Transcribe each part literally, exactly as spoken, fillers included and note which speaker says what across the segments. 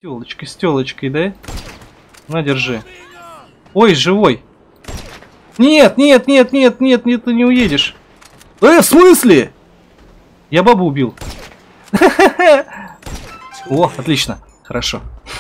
Speaker 1: Телочкой, с телочкой, да? На, держи. Ой, живой. Нет, нет, нет, нет, нет, нет, ты не уедешь. Э, в смысле? Я бабу убил. О, отлично. Хорошо.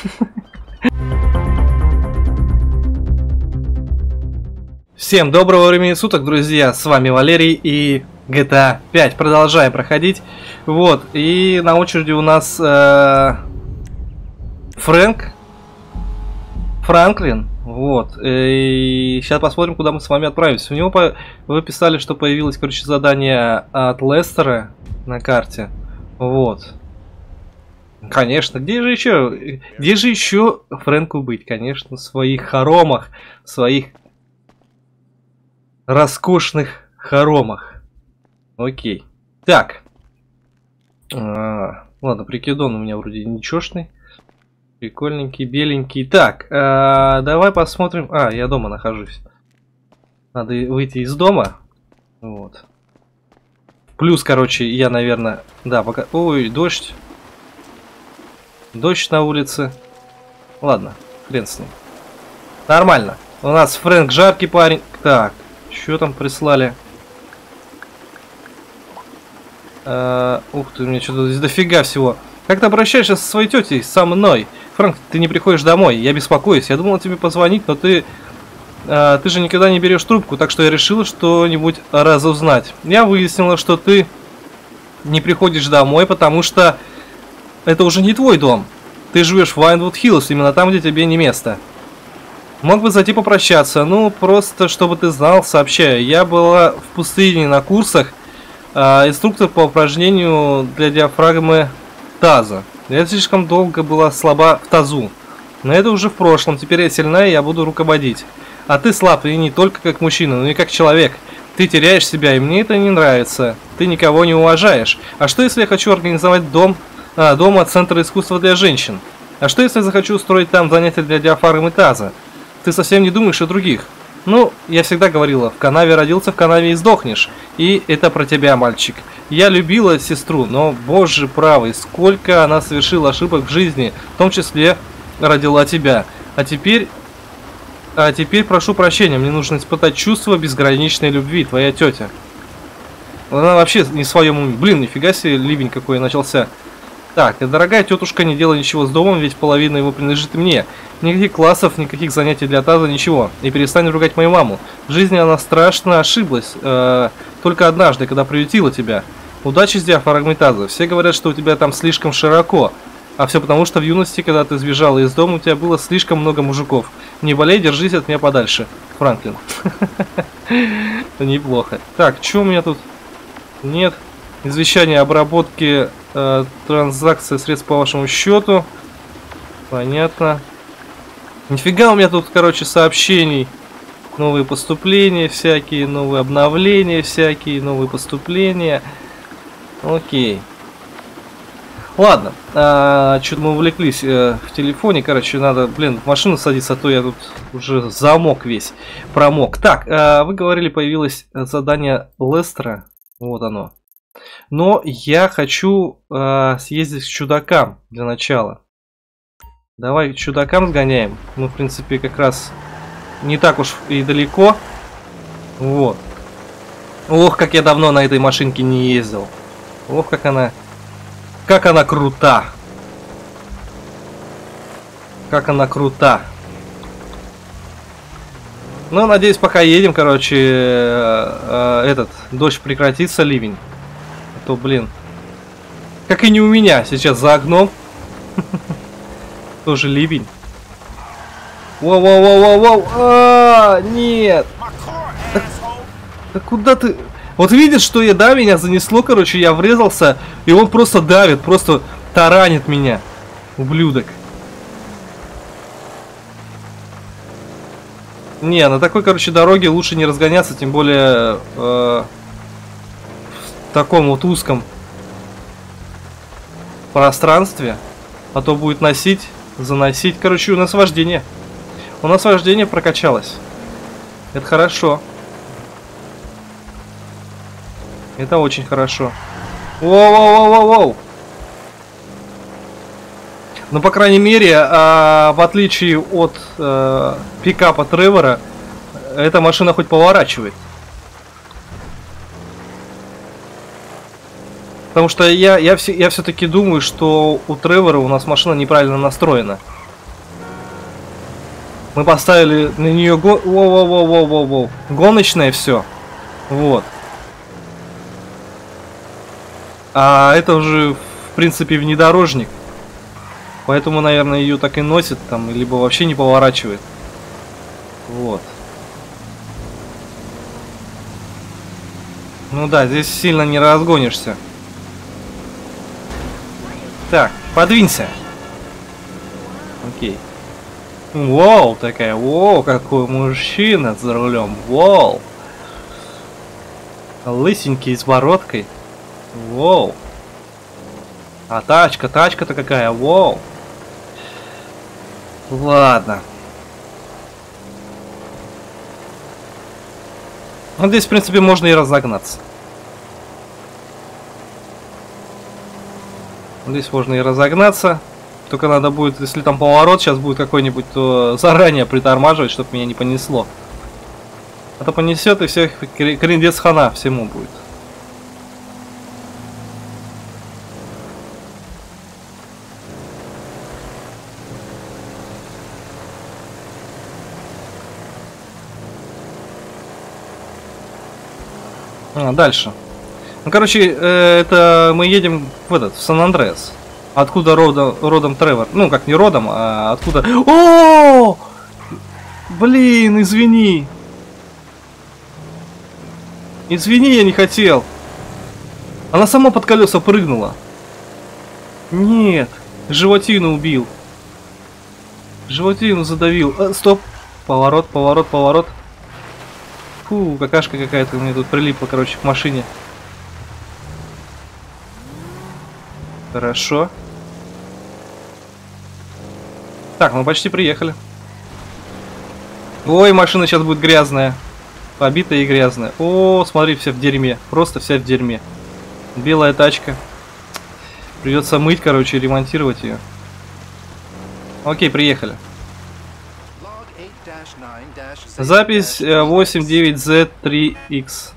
Speaker 1: Всем доброго времени суток, друзья. С вами Валерий и джи ти эй пять. Продолжаем проходить. Вот. И на очереди у нас э, Фрэнк. Франклин. Вот. И сейчас посмотрим, куда мы с вами отправимся. У него по... вы писали, что появилось, короче, задание от Лестера на карте. Вот. Конечно, где же еще? Где же еще Фрэнку быть? Конечно, в своих хоромах, в своих роскошных хоромах. Окей. Так. А, ладно, прикидон у меня вроде ничешный. Прикольненький, беленький. Так, а, давай посмотрим. А, я дома нахожусь. Надо выйти из дома. Вот. Плюс, короче, я, наверное... Да, пока... Ой, дождь. Дождь на улице. Ладно, хрен с ним. Нормально. У нас Фрэнк жаркий парень. Так, что там прислали? А, ух ты, у меня что-то здесь дофига всего. Как ты обращаешься со своей тетей, со мной? Фрэнк, ты не приходишь домой. Я беспокоюсь. Я думал тебе позвонить, но ты... А, ты же никогда не берешь трубку, так что я решила что-нибудь разузнать. Я выяснила, что ты не приходишь домой, потому что... Это уже не твой дом. Ты живешь в Вайнвуд Хиллз, именно там, где тебе не место. Мог бы зайти попрощаться, ну, просто, чтобы ты знал, сообщаю. Я была в пустыне на курсах, э, инструктор по упражнению для диафрагмы таза. Я слишком долго была слаба в тазу. Но это уже в прошлом, теперь я сильна, и я буду руководить. А ты слаб, и не только как мужчина, но и как человек. Ты теряешь себя, и мне это не нравится. Ты никого не уважаешь. А что, если я хочу организовать дом... А, дома центра искусства для женщин. А что, если я захочу устроить там занятия для диафрагмы таза? Ты совсем не думаешь о других. Ну, я всегда говорила, в канаве родился, в канаве и сдохнешь. И это про тебя, мальчик. Я любила сестру, но, боже правый, сколько она совершила ошибок в жизни, в том числе родила тебя. А теперь... А теперь прошу прощения, мне нужно испытать чувство безграничной любви, твоя тетя. Она вообще не в своем уме. Блин, нифига себе, ливень какой начался. Так, дорогая тетушка, не делай ничего с домом, ведь половина его принадлежит мне. Никаких классов, никаких занятий для таза, ничего. И перестань ругать мою маму. В жизни она страшно ошиблась. Э, только однажды, когда приютила тебя. Удачи с диафрагмой таза. Все говорят, что у тебя там слишком широко. А все потому, что в юности, когда ты сбежала из дома, у тебя было слишком много мужиков. Не болей, держись от меня подальше. Франклин. Неплохо. Так, что у меня тут? Нет. Извещание об обработке э, транзакции средств по вашему счету. Понятно. Нифига у меня тут, короче, сообщений. Новые поступления всякие, новые обновления всякие, новые поступления. Окей. Ладно. А, что-то мы увлеклись э, в телефоне. Короче, надо, блин, в машину садиться, а то я тут уже замок весь промок. Так, э, вы говорили, появилось задание Лестера. Вот оно. Но я хочу э, съездить к чудакам для начала. Давай к чудакам сгоняем. Мы, в принципе, как раз не так уж и далеко. Вот. Ох, как я давно на этой машинке не ездил. Ох, как она... Как она крута. Как она крута. Ну, надеюсь, пока едем, короче, э, э, этот, дождь прекратится, ливень. То, блин, как и не у меня сейчас за окном. Тоже ливень. Воу-воу-воу-воу-воу. А, нет. Да куда ты? Вот видишь, что я, да, меня занесло, короче, я врезался, и он просто давит, просто таранит меня. Ублюдок. Не, на такой, короче, дороге лучше не разгоняться, тем более... Э В таком вот узком пространстве, а то будет носить, заносить. Короче, у нас вождение. У нас вождение прокачалось. Это хорошо. Это очень хорошо. Воу-воу-воу-воу-воу. Но, по крайней мере, а, в отличие от а, пикапа Тревора, эта машина хоть поворачивает. Потому что я, я, все, я все-таки думаю, что у Тревора у нас машина неправильно настроена. Мы поставили на нее го... Воу-воу-воу-воу-воу. Гоночное все. Вот. А это уже, в принципе, внедорожник. Поэтому, наверное, ее так и носит, там, либо вообще не поворачивает. Вот. Ну да, здесь сильно не разгонишься. Так, подвинься. Окей. Вау, такая, вау, какой мужчина за рулем. Вау. Лысенький с бородкой. Вау. А тачка, тачка-то какая, вау. Ладно. Ну, здесь, в принципе, можно и разогнаться. Здесь можно и разогнаться. Только надо будет, если там поворот сейчас будет какой-нибудь, то заранее притормаживать, чтобы меня не понесло. А то понесет, и все, крендец хана всему будет. А, дальше. Ну, короче, э, это мы едем в этот, в Сан-Андреас. Откуда родом, родом Тревор? Ну, как не родом, а откуда... О! Блин, извини. Извини, я не хотел. Она сама под колеса прыгнула. Нет, животину убил. Животину задавил. А, стоп. Поворот, поворот, поворот. Фу, какашка какая-то у меня тут прилипла, короче, к машине. Хорошо. Так, мы почти приехали. Ой, машина сейчас будет грязная. Побитая и грязная. О, смотри, вся в дерьме. Просто вся в дерьме. Белая тачка. Придется мыть, короче, и ремонтировать ее. Окей, приехали. Запись восемь девять зет три икс.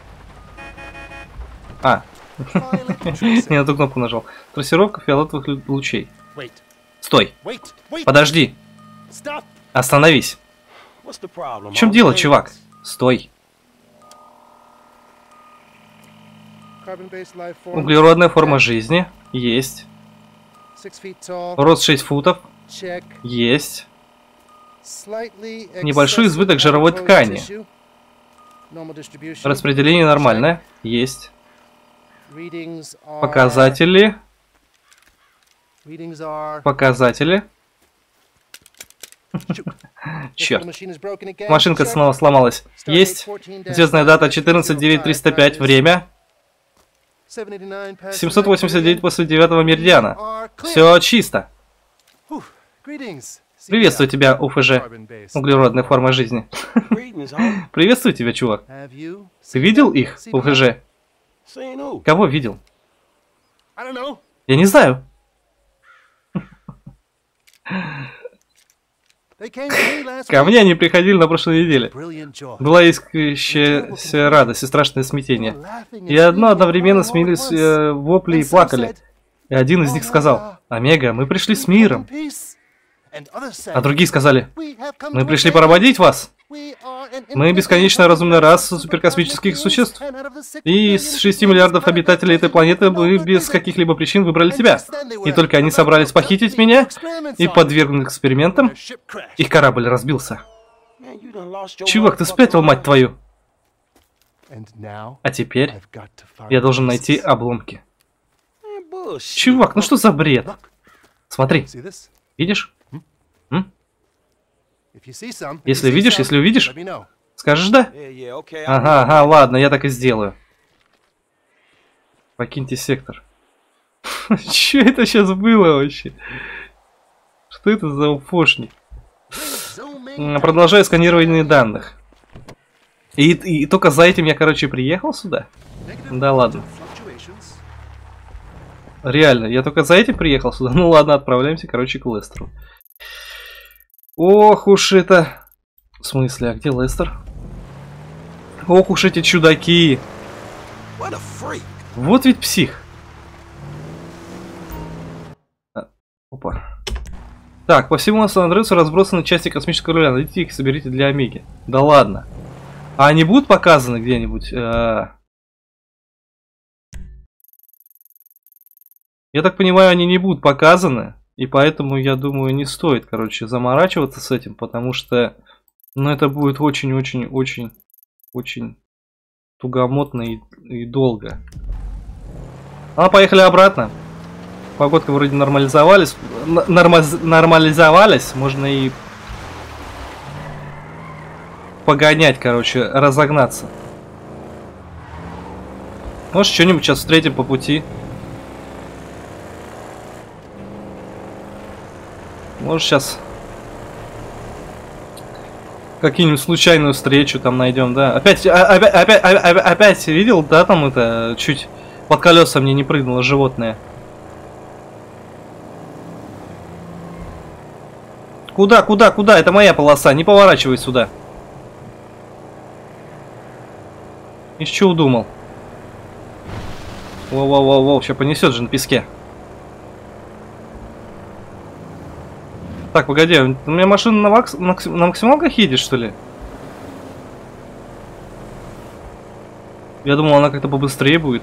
Speaker 1: А. Я на эту кнопку нажал. Трассировка фиолетовых лучей. Стой. Подожди. Остановись. В чем дело, чувак? Стой. Углеродная форма жизни. Есть. Рост шесть футов. Есть. Небольшой избыток жировой ткани. Распределение нормальное. Есть. Показатели. Показатели. Черт. Машинка снова сломалась. Есть. Звездная дата четырнадцать девять триста пять. Время. семьсот восемьдесят девять после девятого меридиана. Все чисто. Приветствую тебя, УФЖ. Углеродная форма жизни. Приветствую тебя, чувак. Ты видел их, УФЖ? Кого видел? Я не знаю. Ко мне они приходили на прошлой неделе. Была искрящаяся радость и страшное смятение. И одно одновременно смеялись э, вопли и плакали. И один из них сказал: «Омега, мы пришли с миром». А другие сказали: «Мы пришли поработить вас. Мы бесконечно разумная раса суперкосмических существ. И из шести миллиардов обитателей этой планеты мы без каких-либо причин выбрали тебя. И только они собрались похитить меня и подвергнуть экспериментам. Их корабль разбился». Чувак, ты спятил, мать твою. А теперь я должен найти обломки. Чувак, ну что за бред? Смотри. Видишь? М? Если видишь, если увидишь, скажешь да? Ага, ага, ладно, я так и сделаю. Покиньте сектор. Что это сейчас было вообще? Что это за уфошник? Продолжаю сканирование данных. И, и, и только за этим я, короче, приехал сюда? Да ладно. Реально, я только за этим приехал сюда. Ну ладно, отправляемся, короче, к Лестеру. Ох уж это... В смысле, а где Лестер? Ох уж эти чудаки. Вот ведь псих. А, опа. Так, по всему Сан-Андреасу разбросаны части космического руля. Найдите их и соберите для Омеги. Да ладно. А они будут показаны где-нибудь? Я так понимаю, они не будут показаны. И поэтому, я думаю, не стоит, короче, заморачиваться с этим. Потому что, ну, это будет очень-очень-очень-очень тугомотно и, и долго. А, поехали обратно. Погодка вроде нормализовались. Норма нормализовались. Можно и погонять, короче, разогнаться. Может, что-нибудь сейчас встретим по пути. Может, сейчас какую-нибудь случайную встречу там найдем, да? Опять, опять, опять, опять, опять видел, да, там это чуть под колеса мне не прыгнуло животное. Куда, куда, куда? Это моя полоса, не поворачивай сюда. Из чего удумал? Воу-воу-воу-воу, сейчас понесет же на песке. Так, погоди, у меня машина на, макс... на максималках едет, что ли? Я думал, она как-то побыстрее будет.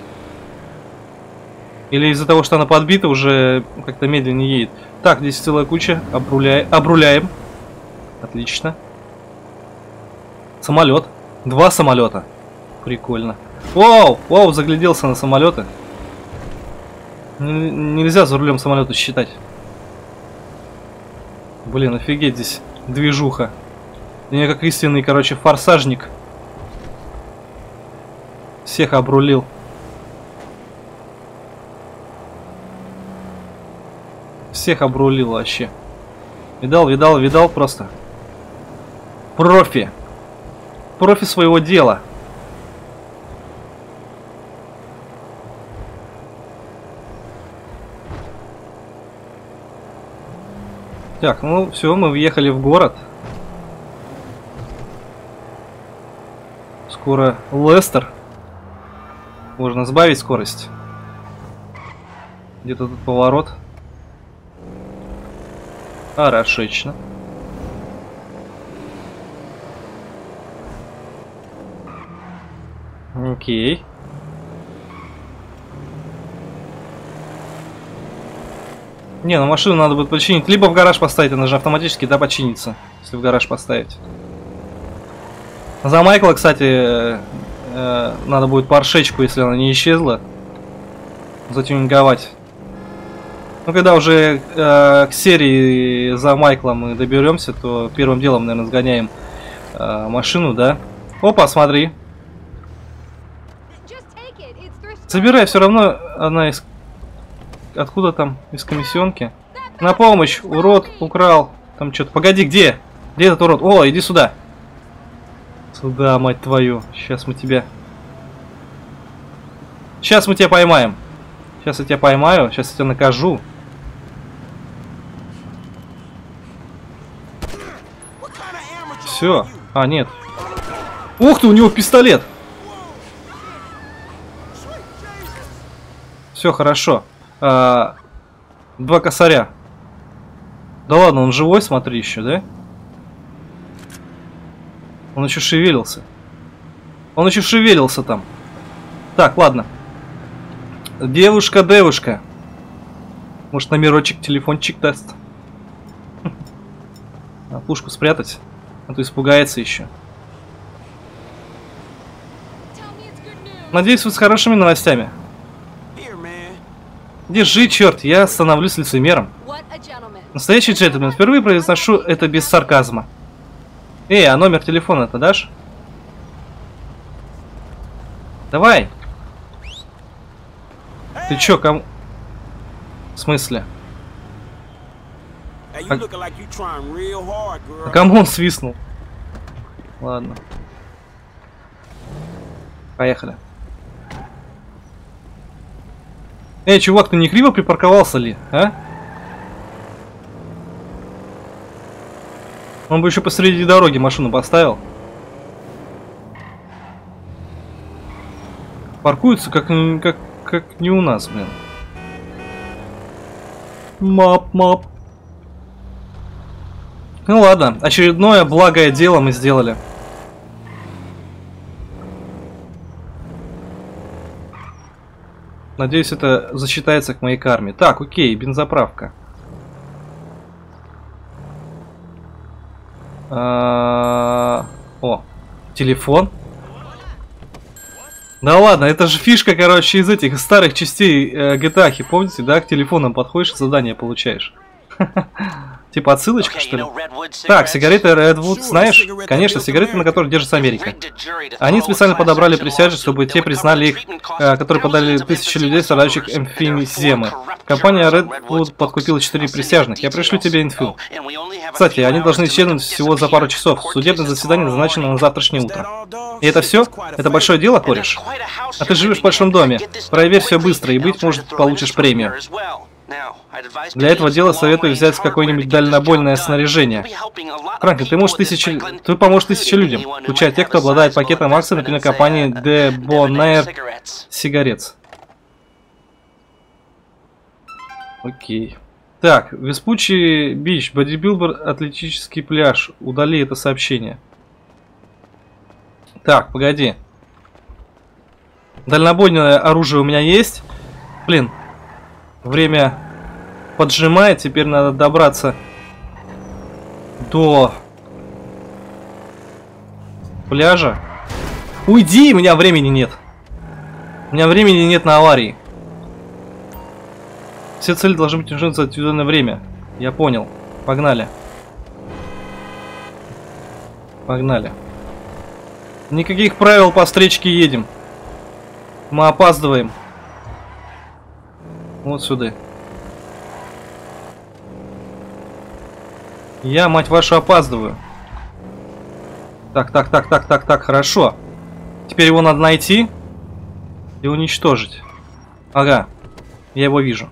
Speaker 1: Или из-за того, что она подбита, уже как-то медленнее едет. Так, здесь целая куча. Обруляем. Обруляем. Отлично. Самолет. Два самолета. Прикольно. Вау! Вау, загляделся на самолеты. Н- нельзя за рулем самолета считать. Блин, офигеть здесь движуха. Я как истинный, короче, форсажник. Всех обрулил. Всех обрулил вообще. Видал, видал, видал просто. Профи. Профи своего дела. Так, ну все, мы въехали в город. Скоро Лестер. Можно сбавить скорость. Где-то тут поворот. Хорошечно. Окей. Не, ну машину надо будет починить. Либо в гараж поставить, она же автоматически, да, починится, если в гараж поставить. За Майкла, кстати, э, э, надо будет паршечку, если она не исчезла, затюнинговать. Ну, когда уже э, к серии за Майкла мы доберемся, то первым делом, наверное, сгоняем э, машину, да? Опа, смотри. Забирай, все равно она из... Откуда там? Из комиссионки. На помощь! Урод украл. Там что-то. Погоди, где? Где этот урод? О, иди сюда. Сюда, мать твою. Сейчас мы тебя... Сейчас мы тебя поймаем. Сейчас я тебя поймаю. Сейчас я тебя накажу. Все. А, нет. Ух ты, у него пистолет. Все хорошо. А, два косаря. Да ладно, он живой, смотри, еще, да? Он еще шевелился. Он еще шевелился там. Так, ладно. Девушка, девушка. Может, номерочек, телефончик даст. А пушку спрятать. А то испугается еще. Надеюсь, вы с хорошими новостями. Держи, черт, я становлюсь лицемером. Настоящий джентльмен, впервые произношу это без сарказма. Эй, а номер телефона-то дашь? Давай. Ты чё, кому... В смысле? А... а кому он свистнул? Ладно. Поехали. Эй, чувак, ты не криво припарковался ли, а? Он бы еще посреди дороги машину поставил. Паркуются как, как, как не у нас, блин. Мап, мап. Ну ладно, очередное благое дело мы сделали. Надеюсь, это засчитается к моей карме. Так, окей, бензоправка. А... О, телефон. Да ладно, это же фишка, короче, из этих старых частей э, джи ти эй, помните, да? К телефонам подходишь и задание получаешь. Типа отсылочка, что ли? Так, сигареты Redwood, знаешь? Конечно, сигареты, на которых держится Америка. Они специально подобрали присяжных, чтобы те признали их, э, которые подали тысячи людей, страдающих эмфиземой. Компания Redwood подкупила четыре присяжных. Я пришлю тебе инфу. Кстати, они должны исчезнуть всего за пару часов. Судебное заседание назначено на завтрашнее утро. И это все? Это большое дело, кореш? А ты живешь в большом доме. Проверь все быстро, и, быть может, получишь премию. Для этого дела советую взять какое-нибудь дальнобойное снаряжение. Франклин, ты можешь тысячи... ты поможешь тысяче людям, включая тех, кто обладает пакетом акций, например, компании Debonair Cigarettes. Окей. Так, Веспуччи Бич, бодибилдер, атлетический пляж. Удали это сообщение. Так, погоди. Дальнобойное оружие у меня есть. Блин. Время поджимает, теперь надо добраться до пляжа. Уйди, у меня времени нет. У меня времени нет на аварии. Все цели должны быть решены за отведенное время. Я понял. Погнали. Погнали. Никаких правил, по встречке едем. Мы опаздываем. Вот сюда. Я, мать вашу, опаздываю. Так, так, так, так, так, так, хорошо. Теперь его надо найти и уничтожить. Ага, я его вижу.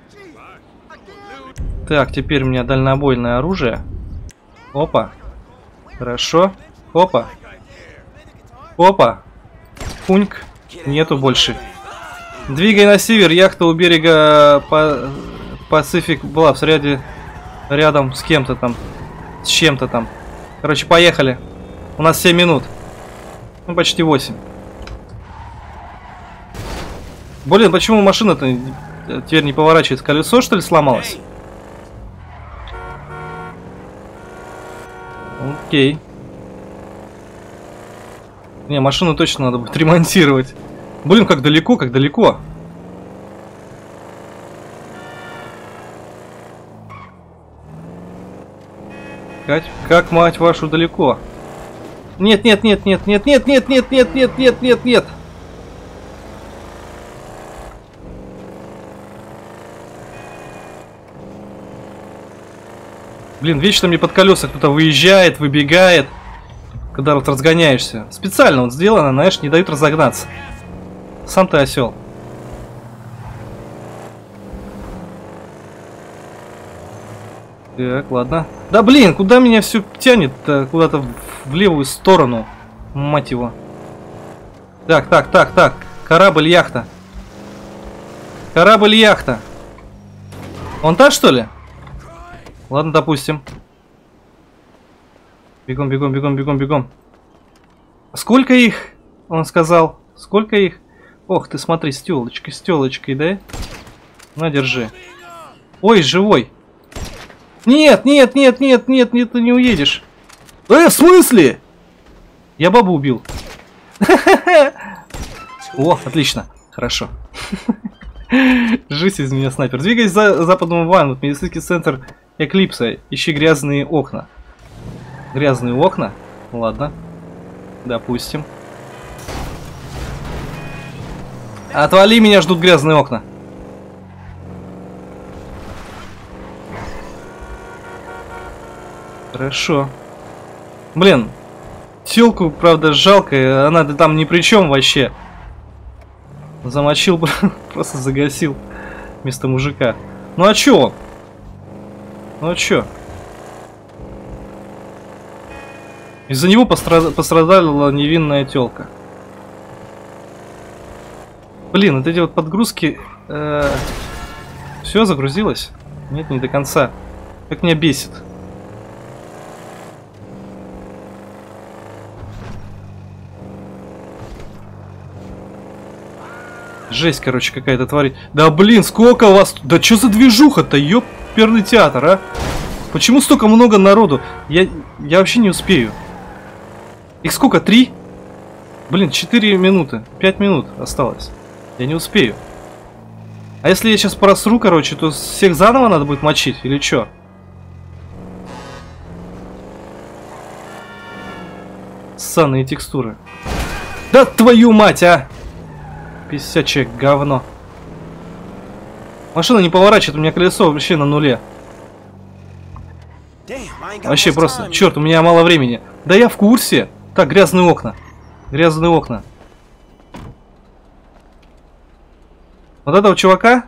Speaker 1: Так, теперь у меня дальнобойное оружие. Опа. Хорошо. Опа. Опа. Пуньк. Нету больше. Двигай на север, яхта у берега Pacific была в ряде рядом с кем-то там, с чем-то там. Короче, поехали. У нас семь минут. Ну, почти восемь. Блин, почему машина-то теперь не поворачивается? Колесо, что ли, сломалось? Окей. Не, машину точно надо будет ремонтировать. Блин, как далеко, как далеко. Как, как мать вашу далеко. Нет, нет, нет, нет, нет, нет, нет, нет, нет, нет, нет, нет, нет. Блин, вечно мне под колеса кто-то выезжает, выбегает, когда вот разгоняешься. Специально вот сделано, знаешь, не дают разогнаться. Сам ты осел. Так, ладно. Да блин, куда меня все тянет-то? Куда-то в левую сторону. Мать его. Так, так, так, так. Корабль-яхта. Корабль-яхта. Он та, что ли? Ладно, допустим. Бегом, бегом, бегом, бегом, бегом. Сколько их? Он сказал. Сколько их? Ох ты, смотри, с тёлочкой, с тёлочкой, да? На, держи. Ой, живой. Нет, нет, нет, нет, нет, нет, ты не уедешь. Э, в смысле? Я бабу убил. О, отлично. Хорошо. Жизнь из меня снайпер. Двигаясь за западному вану, медицинский центр Эклипса. Ищи грязные окна. Грязные окна? Ладно. Допустим. Отвали, меня ждут грязные окна. Хорошо. Блин. Тёлку, правда, жалко. Она там ни при чем вообще. Замочил, просто загасил. вместо мужика. Ну а чё он? Ну а чё? Из-за него пострад... пострадала невинная тёлка. Блин, вот эти вот подгрузки... Э... Все загрузилось? Нет, не до конца. Как меня бесит. Жесть, короче, какая-то творит. Да блин, сколько у вас... Да что за движуха-то, ёперный театр, а? Почему столько много народу? Я, я вообще не успею. Их сколько? Три? Блин, четыре минуты. Пять минут осталось. Я не успею. А если я сейчас просру, короче, то всех заново надо будет мочить? Или что? Ссаные текстуры. Да твою мать, а! Писячее говно. Машина не поворачивает, у меня колесо вообще на нуле. Вообще просто, черт, у меня мало времени. Да я в курсе. Так, грязные окна. Грязные окна. Вот этого чувака?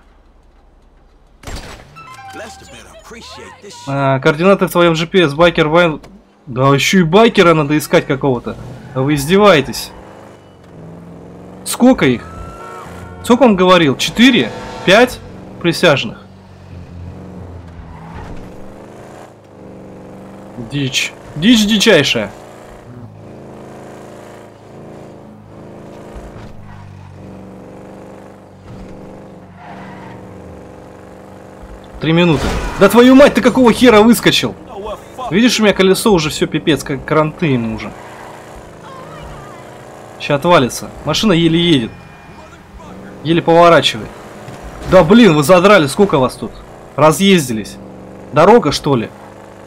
Speaker 1: А, координаты в твоем джи пи эс, байкер Вайн. Да еще и байкера надо искать какого-то. Да вы издеваетесь. Сколько их? Сколько он говорил? Четыре? Пять присяжных? Дичь. Дичь дичайшая. Три минуты. Да твою мать, ты какого хера выскочил? Видишь, у меня колесо уже все пипец, как кранты ему уже. Сейчас отвалится. Машина еле едет. Еле поворачивает. Да блин, вы задрали, сколько вас тут? Разъездились. Дорога, что ли?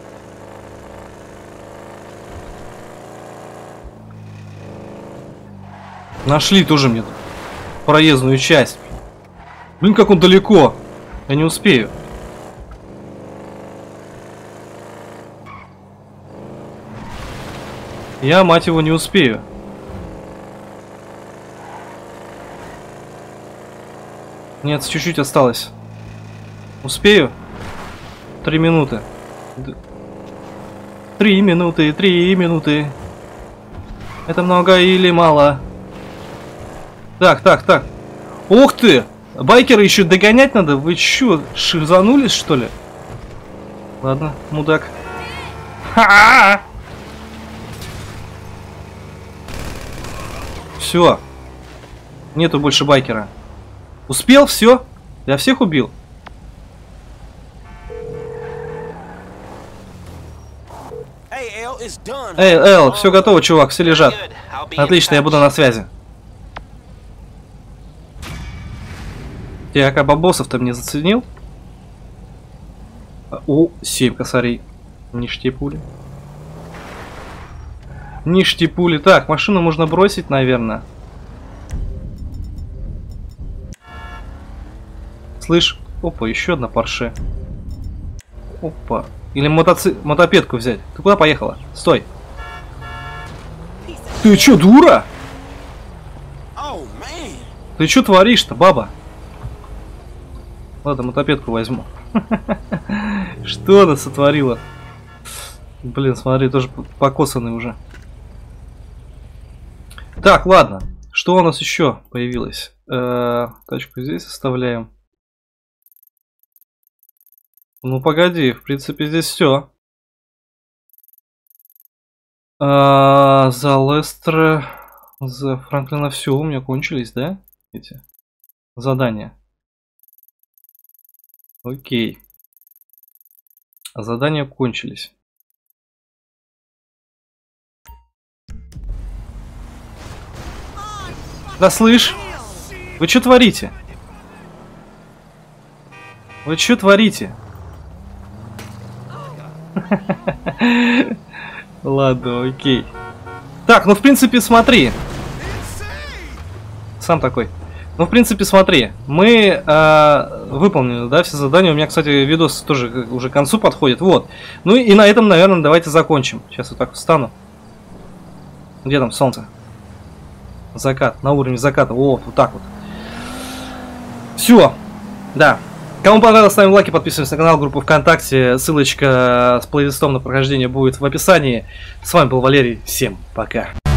Speaker 1: Нашли тоже мне проездную часть. Блин, как он далеко. Я не успею. Я, мать его, не успею. Нет, чуть-чуть осталось. Успею? Три минуты. Три минуты, три минуты. Это много или мало? Так, так, так. Ух ты! Байкеры еще догонять надо? Вы чё, шизанулись, что ли? Ладно, мудак. Ха-ха-ха! Все. Нету больше байкера. Успел? Все? Я всех убил. Эй, Эл, все готово, чувак, все лежат. Отлично, я буду на связи. Так, а бабосов-то мне заценил? О, семь косарей. Ништи пули. Ништи пули. Так, машину можно бросить, наверное. Слышь, опа, еще одна Порше. Опа. Или мотоци... мотопедку взять. Ты куда поехала? Стой. Ты чё, дура? Ты чё творишь-то, баба? Ладно, мотопедку возьму. Что она сотворила? Блин, смотри, тоже покосанный уже. Так, ладно. Что у нас еще появилось? Э-э, тачку здесь оставляем. Ну погоди, в принципе здесь все. А, за Лестера, за Франклина все у меня кончились, да? Эти задания. Окей. Задания кончились. Да слышь, вы что творите? Вы что творите? Ладно, окей. Так, ну в принципе смотри. Сам такой. Ну в принципе смотри. Мы э, выполнили, да, все задания. У меня, кстати, видос тоже уже к концу подходит. Вот. Ну и на этом, наверное, давайте закончим. Сейчас вот так встану. Где там солнце? Закат. На уровне заката. О, вот так вот. Все. Да. Кому понравилось, ставим лайки, подписываемся на канал, группу ВКонтакте. Ссылочка с плейлистом на прохождение будет в описании. С вами был Валерий. Всем пока.